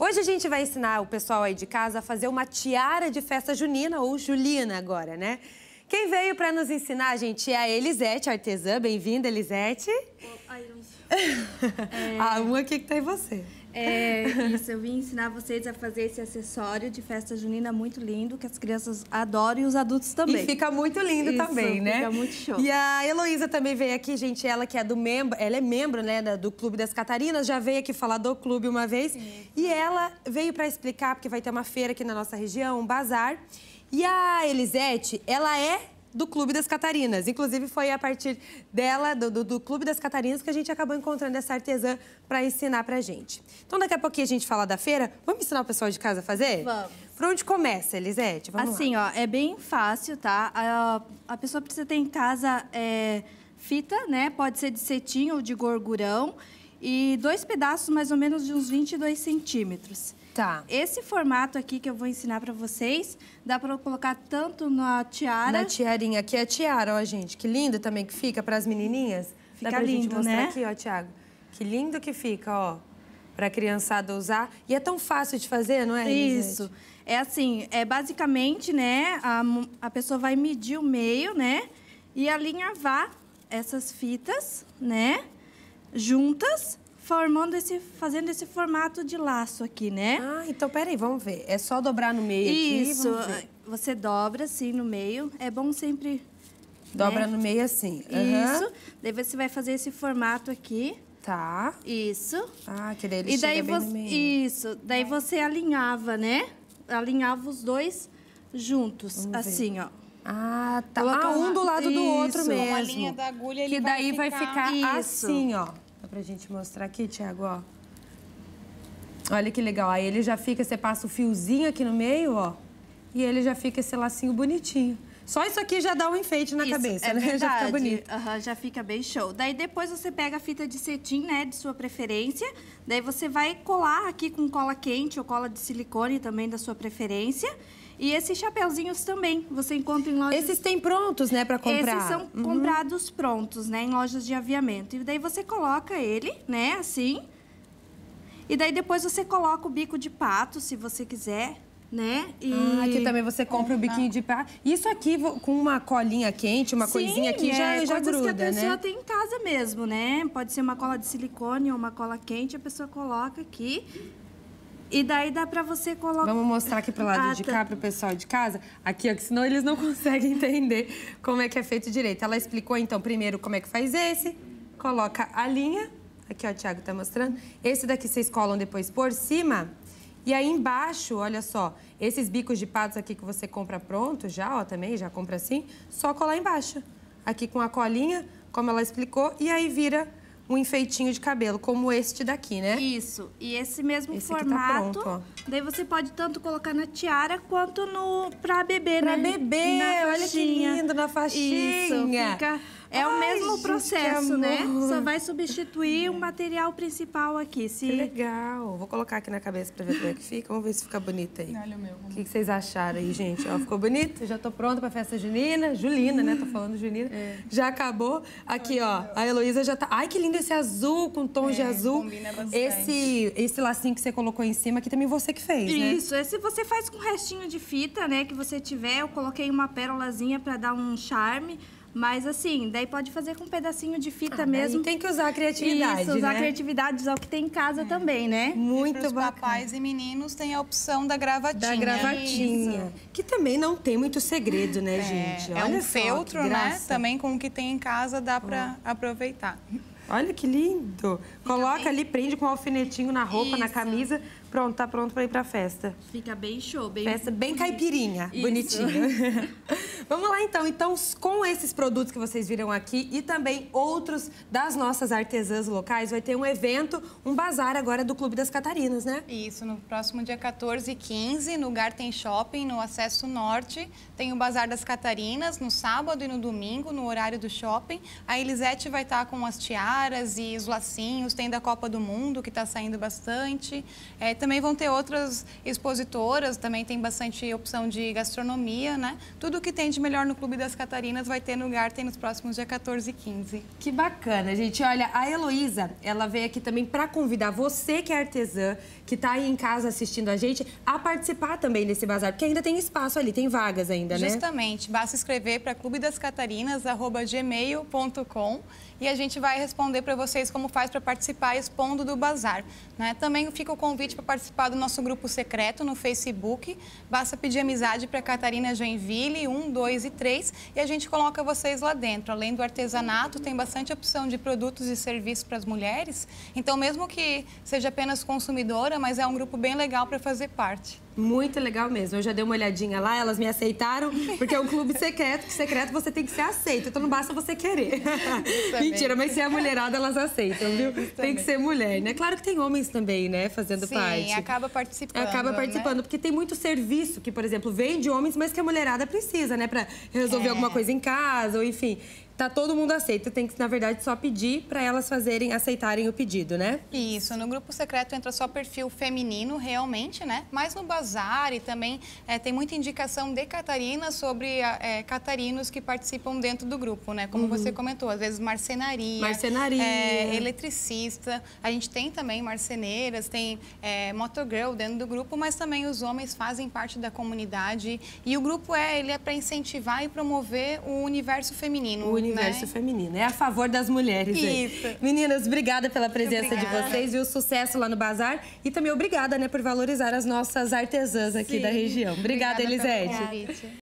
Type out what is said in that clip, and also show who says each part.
Speaker 1: Hoje a gente vai ensinar o pessoal aí de casa a fazer uma tiara de festa junina, ou julina agora, né? Quem veio para nos ensinar, gente, é a Elisete, artesã. Bem-vinda, Elisete. Uma aqui que tá em você.
Speaker 2: Isso, eu vim ensinar vocês a fazer esse acessório de festa junina muito lindo, que as crianças adoram e os adultos também.
Speaker 1: E fica muito lindo também, né?
Speaker 2: Fica muito show.
Speaker 1: E a Heloísa também veio aqui, gente, ela que é ela é membro, né, do Clube das Catarinas, já veio aqui falar do clube uma vez. Sim. E ela veio para explicar, porque vai ter uma feira aqui na nossa região, um bazar. E a Elisete, ela é do Clube das Catarinas. Inclusive, foi a partir dela, do Clube das Catarinas, que a gente acabou encontrando essa artesã para ensinar pra gente. Então, daqui a pouquinho a gente fala da feira. Vamos ensinar o pessoal de casa a fazer?
Speaker 2: Vamos.
Speaker 1: Por onde começa, Elisete? Vamos
Speaker 2: assim,
Speaker 1: lá.
Speaker 2: Ó, é bem fácil, tá? A pessoa precisa ter em casa fita, né? Pode ser de cetim ou de gorgurão. E 2 pedaços, mais ou menos, de uns 22 centímetros.
Speaker 1: Tá.
Speaker 2: Esse formato aqui que eu vou ensinar pra vocês, dá pra colocar tanto na tiara...
Speaker 1: Na tiarinha. Aqui é a tiara, ó, gente. Que lindo também que fica pras menininhas.
Speaker 2: Fica
Speaker 1: dá pra
Speaker 2: lindo,
Speaker 1: gente mostrar
Speaker 2: né?
Speaker 1: aqui, ó, Thiago. Que lindo que fica, ó. Pra criançada usar. E é tão fácil de fazer, não é, Elisete?
Speaker 2: Isso. É assim, basicamente, né, a pessoa vai medir o meio, né, e alinhavar essas fitas, né, juntas, fazendo esse formato de laço aqui, né?
Speaker 1: Ah, então peraí, vamos ver. É só dobrar no meio aqui?
Speaker 2: Isso, você dobra assim no meio. É bom sempre...
Speaker 1: Dobra, né, no meio assim.
Speaker 2: Isso. Daí você vai fazer esse formato aqui.
Speaker 1: Tá.
Speaker 2: Isso.
Speaker 1: Ah, que daí ele chega bem no meio.
Speaker 2: Isso. Daí você alinhava, né? Alinhava os dois juntos, assim, ó.
Speaker 1: Ah, tá. Um do lado do outro mesmo.
Speaker 3: Com a linha da agulha, ele
Speaker 1: que daí vai ficar
Speaker 2: isso,
Speaker 1: assim, ó. Dá pra gente mostrar aqui, Thiago, ó. Olha que legal. Aí ele já fica, você passa o fiozinho aqui no meio, ó. E ele já fica esse lacinho bonitinho. Só isso aqui já dá um enfeite na cabeça, né?
Speaker 2: Verdade.
Speaker 1: Já fica bonito.
Speaker 2: Já fica bem show. Daí depois você pega a fita de cetim, né, de sua preferência. Daí você vai colar aqui com cola quente ou cola de silicone também da sua preferência. E esses chapeuzinhos também, você encontra em lojas...
Speaker 1: Esses tem prontos, né, pra comprar?
Speaker 2: Esses são comprados prontos, né, em lojas de aviamento. E daí você coloca ele, né, assim. E daí depois você coloca o bico de pato, se você quiser, né?
Speaker 1: Aqui também você compra o biquinho de pato. Isso aqui com uma colinha quente, uma coisinha aqui, já gruda,
Speaker 2: que a pessoa
Speaker 1: né?
Speaker 2: tem em casa mesmo, né? Pode ser uma cola de silicone ou uma cola quente, a pessoa coloca aqui. E daí dá pra você colocar...
Speaker 1: Vamos mostrar aqui pro lado de cá, pro pessoal de casa. Aqui, ó, que senão eles não conseguem entender como é que é feito direito. Ela explicou, então, primeiro como é que faz esse. Coloca a linha. Aqui, ó, o Thiago tá mostrando. Esse daqui vocês colam depois por cima. E aí embaixo, olha só, esses bicos de patos aqui que você compra pronto já, ó, também, já compra assim. Só colar embaixo. Aqui com a colinha, como ela explicou. E aí vira um enfeitinho de cabelo, como este daqui, né?
Speaker 2: Isso. E esse mesmo
Speaker 1: esse
Speaker 2: formato,
Speaker 1: aqui tá pronto, ó.
Speaker 2: Daí você pode tanto colocar na tiara quanto pra bebê, né?
Speaker 1: Pra bebê, olha que lindo, na faixinha.
Speaker 2: Isso, fica... É o mesmo processo, né? Só vai substituir o material principal aqui.
Speaker 1: Que legal. Vou colocar aqui na cabeça pra ver como é que fica. Vamos ver se fica bonito aí.
Speaker 3: Olha o meu.
Speaker 1: O que vocês acharam aí, gente? Ó, ficou bonito? Já tô pronta pra festa junina. Julina, né? Tô falando junina. Já acabou. Aqui, ó. A Heloísa já tá... Ai, que lindo esse azul, com tons de azul.
Speaker 3: Combina bastante.
Speaker 1: Esse lacinho que você colocou em cima aqui também você que fez, né?
Speaker 2: Isso. Esse você faz com restinho de fita, né? Que você tiver. Eu coloquei uma pérolazinha pra dar um charme. Mas assim, daí pode fazer com um pedacinho de fita mesmo.
Speaker 1: Tem que usar a criatividade,
Speaker 2: Isso, usar
Speaker 1: né?
Speaker 2: a criatividade, usar o que tem em casa também, né?
Speaker 1: Muito
Speaker 3: bacana. Para os papais e meninos tem a opção da gravatinha.
Speaker 1: Da gravatinha. Isso. Que também não tem muito segredo, né, gente?
Speaker 3: Olha, é um feltro, né?
Speaker 1: Graça.
Speaker 3: Também com o que tem em casa dá para aproveitar.
Speaker 1: Olha que lindo. Coloca ali, prende com um alfinetinho na roupa, na camisa. Pronto, tá pronto pra ir pra festa.
Speaker 2: Fica bem show, bem...
Speaker 1: Festa bem caipirinha, bonitinho. Vamos lá, então. Então, com esses produtos que vocês viram aqui e também outros das nossas artesãs locais, vai ter um evento, um bazar agora do Clube das Catarinas, né?
Speaker 3: Isso, no próximo dia 14 e 15, no Garten Shopping, no Acesso Norte, tem o Bazar das Catarinas, no sábado e no domingo, no horário do shopping. A Elisete vai estar com as tiaras e os lacinhos, tem da Copa do Mundo, que está saindo bastante. Também vão ter outras expositoras, também tem bastante opção de gastronomia, né? Tudo que tem de melhor no Clube das Catarinas vai ter no Garten nos próximos dia 14 e 15.
Speaker 1: Que bacana, gente. Olha, a Heloísa, ela veio aqui também para convidar você que é artesã, que tá aí em casa assistindo a gente, a participar também desse bazar, porque ainda tem espaço ali, tem vagas ainda, né?
Speaker 3: Justamente. Basta escrever para clubedascatarinas@gmail.com e a gente vai responder para vocês como faz para participar expondo do bazar, né? Também fica o convite para participar do nosso grupo secreto no Facebook. Basta pedir amizade para Catarina Joinville 1, 2 e 3 e a gente coloca vocês lá dentro. Além do artesanato, tem bastante opção de produtos e serviços para as mulheres. Então, mesmo que seja apenas consumidora, mas é um grupo bem legal para fazer parte.
Speaker 1: Muito legal mesmo. Eu já dei uma olhadinha lá, elas me aceitaram, porque é um clube secreto, que secreto você tem que ser aceito, então não basta você querer. Mentira, mas se é a mulherada, elas aceitam, viu? Tem que ser mulher, né? Claro que tem homens também, né, fazendo parte.
Speaker 3: Sim, acaba participando.
Speaker 1: Acaba participando, né? Porque tem muito serviço que, por exemplo, vem de homens, mas que a mulherada precisa, né, pra resolver alguma coisa em casa, ou enfim. Tá todo mundo aceito, tem que, na verdade, só pedir para elas aceitarem o pedido, né?
Speaker 3: Isso, no grupo secreto entra só perfil feminino, realmente, né? Mas no bazar e também tem muita indicação de Catarina sobre catarinos que participam dentro do grupo, né? Como você comentou, às vezes marcenaria, eletricista. A gente tem também marceneiras, tem motogirl dentro do grupo, mas também os homens fazem parte da comunidade. E o grupo ele é para incentivar e promover o universo feminino.
Speaker 1: O universo feminino. É a favor das mulheres.
Speaker 3: Isso.
Speaker 1: Aí. Meninas, obrigada pela presença de vocês e o sucesso lá no bazar. E também obrigada, né, por valorizar as nossas artesãs aqui da região. Obrigada, Elisete.